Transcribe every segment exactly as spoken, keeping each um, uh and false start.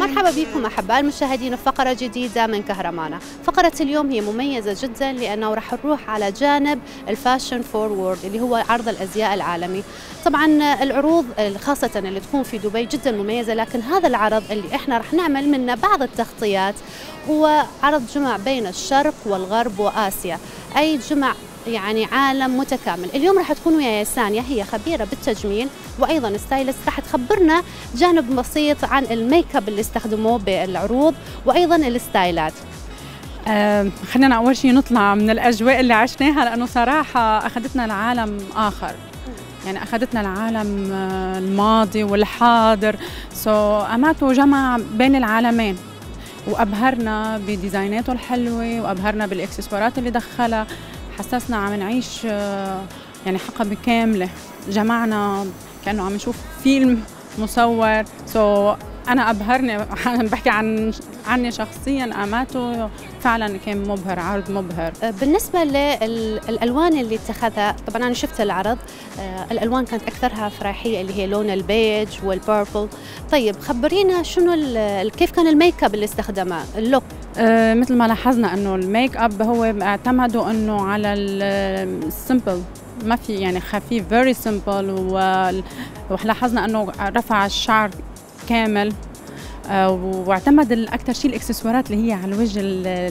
مرحبا بكم أحباء المشاهدين في فقرة جديدة من كهرمانة. فقرة اليوم هي مميزة جدا لأنه راح نروح على جانب الفاشن فورورد اللي هو عرض الأزياء العالمي. طبعا العروض خاصة اللي تكون في دبي جدا مميزة، لكن هذا العرض اللي احنا راح نعمل منه بعض التغطيات هو عرض جمع بين الشرق والغرب وآسيا، أي جمع يعني عالم متكامل. اليوم راح تكون وياي سانية، هي خبيرة بالتجميل وأيضا ستايلست، راح تخبرنا جانب بسيط عن الميك اب اللي استخدموه بالعروض وأيضا الستايلات. آه خلينا أول شيء نطلع من الأجواء اللي عشناها، لأنه صراحة أخذتنا لعالم آخر، يعني أخذتنا العالم الماضي والحاضر. سو أماتوا جمع بين العالمين، وأبهرنا بديزايناته الحلوة وأبهرنا بالإكسسوارات اللي دخلها. حسسنا عم نعيش يعني حقبة كاملة، جمعنا كأنه عم نشوف فيلم مصور. سو أنا أبهرني، بحكي عن عني شخصيا، أماتو فعلا كان مبهر، عرض مبهر. بالنسبة للألوان اللي اتخذها، طبعا أنا شفت العرض، الألوان كانت أكثرها فراحية اللي هي لون البيج والبيربل. طيب خبرينا شنو كيف كان الميك اب اللي استخدمه، اللوك؟ آه مثل ما لاحظنا انه الميك اب هو اعتمدوا انه على السمبل، ما في يعني خفيف، فيري سمبل. ولاحظنا انه رفع الشعر كامل، آه واعتمد اكثر شيء الاكسسوارات اللي هي على الوجه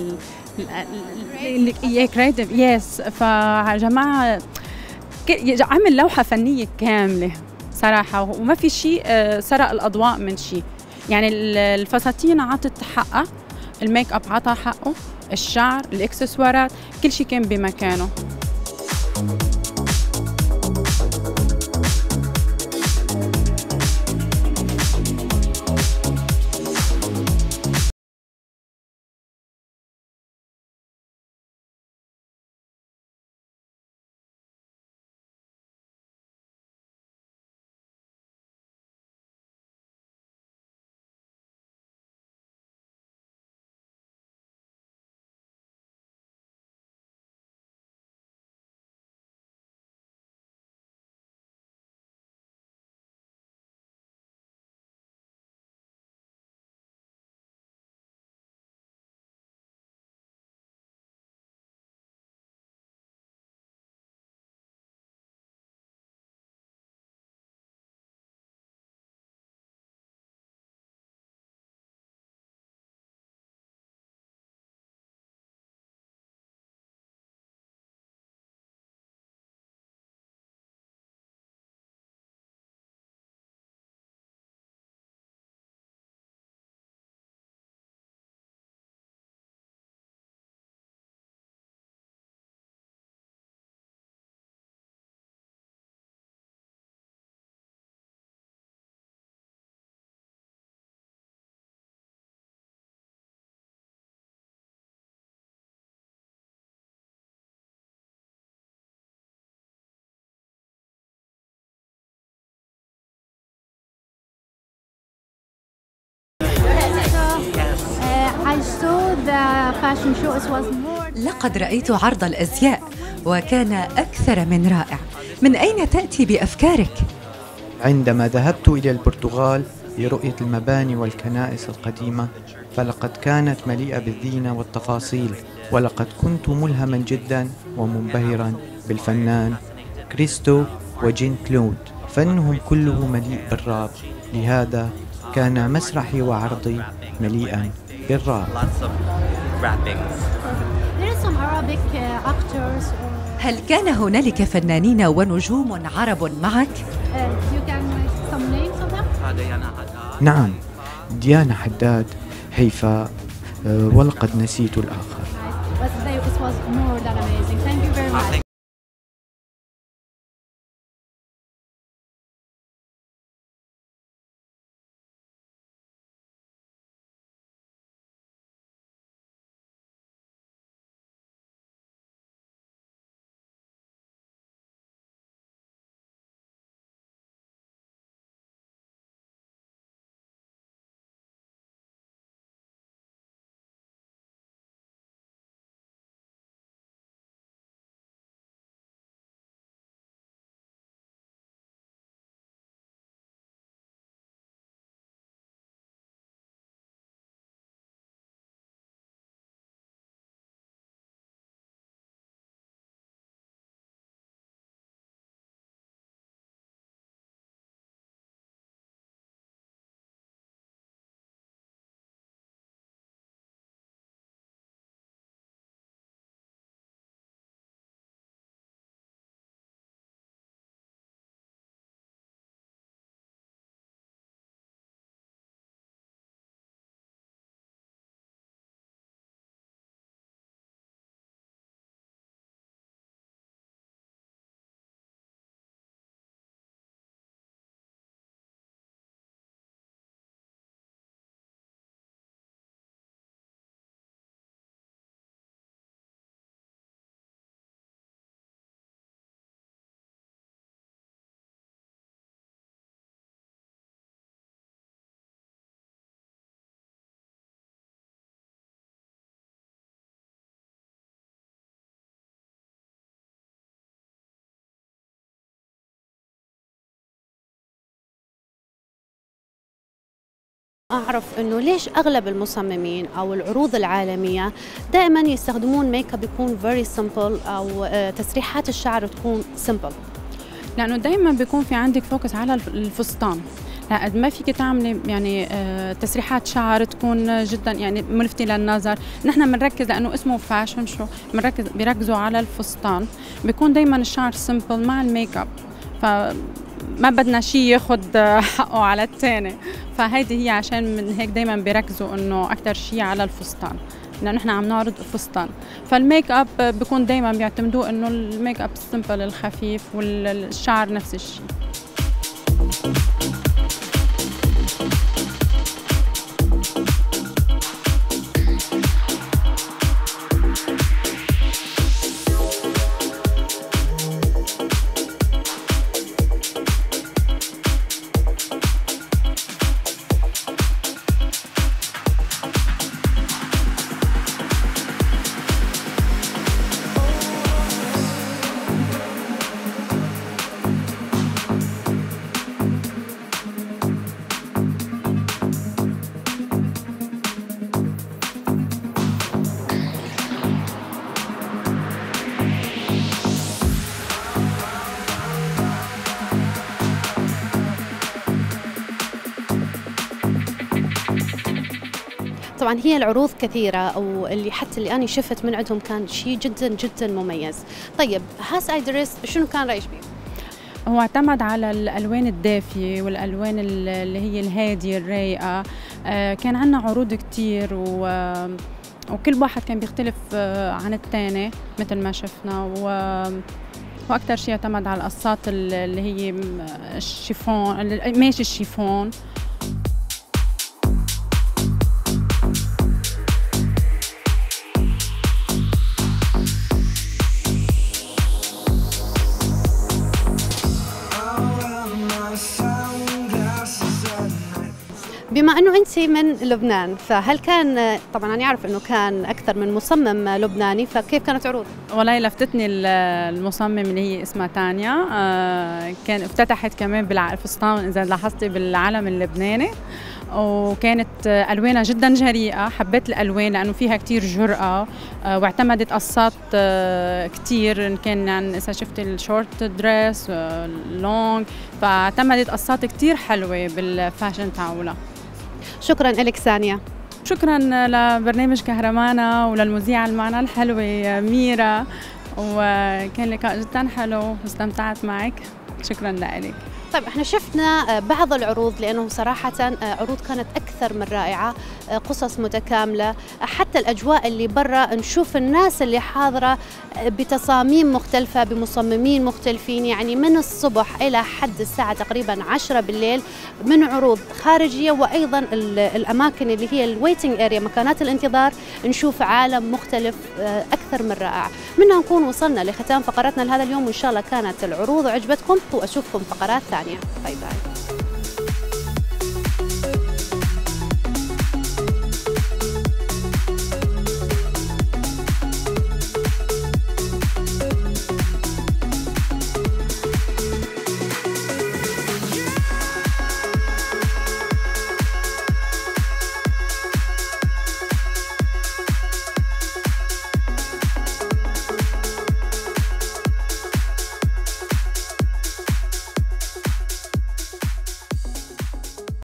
اللي كريتيف. يس، فجماعه عمل لوحه فنيه كامله صراحه، وما في شيء سرق الاضواء من شيء. يعني الفساتين عطت حقها، الميك اب عطى حقه، الشعر، الاكسسوارات، كل شيء كان بمكانه. لقد رأيت عرض الأزياء وكان أكثر من رائع. من أين تأتي بأفكارك؟ عندما ذهبت إلى البرتغال لرؤية المباني والكنائس القديمة، فلقد كانت مليئة بالزينة والتفاصيل، ولقد كنت ملهما جدا ومنبهرا بالفنان كريستو وجين كلود. فنهم كله مليء بالراب، لهذا كان مسرحي وعرضي مليئا بالراب. هل كان هنالك فنانين ونجوم عرب معك؟ نعم، ديانا حداد، هيفاء، ولقد نسيت الآخر. أعرف إنه ليش أغلب المصممين أو العروض العالمية دائما يستخدمون ميك اب يكون very simple أو تسريحات الشعر تكون simple. لأنه دائما بيكون في عندك فوكس على الفستان، لا ما فيك تعملي يعني تسريحات شعر تكون جدا يعني ملفتة للنظر. نحن بنركز لأنه اسمه فاشن شو، بنركز بيركزوا على الفستان، بيكون دائما الشعر سمبل مع الميك اب، فما بدنا شيء ياخد حقه على الثاني. فهيدي هي عشان من هيك دائما بيركزوا انه أكثر شيء على الفستان، لأنه نحن عم نعرض فستان. فالميك اب بيكون دائما بيعتمدوا انه الميك اب السمبل الخفيف والشعر نفس الشيء. طبعا هي العروض كثيرة، أو اللي حتى اللي أنا شفت من عندهم كان شيء جدا جدا مميز. طيب هاس اي دريس شنو كان رأيك بيه؟ هو اعتمد على الألوان الدافية والألوان اللي هي الهادية الرايقة. كان عنا عروض كتير و وكل واحد كان بيختلف عن الثاني مثل ما شفنا، و واكثر شيء اعتمد على القصات اللي هي الشيفون، ماشي الشيفون. بما أنه أنت من لبنان، فهل كان طبعاً أنا أعرف أنه كان أكثر من مصمم لبناني، فكيف كانت عروض؟ والله لفتتني المصمم اللي هي اسمها تانيا، كان افتتحت كمان بالفستان إذا لاحظتي بالعلم اللبناني، وكانت ألوانها جدا جريئة. حبيت الألوان لأنه فيها كتير جرأة، واعتمدت قصات كتير، إن كان عن إذا شفت الشورت دريس اللونج، فاعتمدت قصات كتير حلوة بالفاشن تاعولها. شكرا لك سانيا. شكرا لبرنامج كهرمانة وللمذيعة المعنى الحلوة ميرا، وكان لقاء جدا حلو واستمتعت معك. شكرا لك. طيب احنا شفنا بعض العروض، لانه صراحه عروض كانت اكثر من رائعه، قصص متكامله، حتى الاجواء اللي برا نشوف الناس اللي حاضره بتصاميم مختلفه بمصممين مختلفين، يعني من الصبح الى حد الساعه تقريبا عشرة بالليل من عروض خارجيه، وايضا الاماكن اللي هي الويتنج اريا، مكانات الانتظار، نشوف عالم مختلف اكثر من رائع. منها نكون وصلنا لختام فقراتنا لهذا اليوم، وان شاء الله كانت العروض عجبتكم، واشوفكم فقرات ثانيه. باي باي.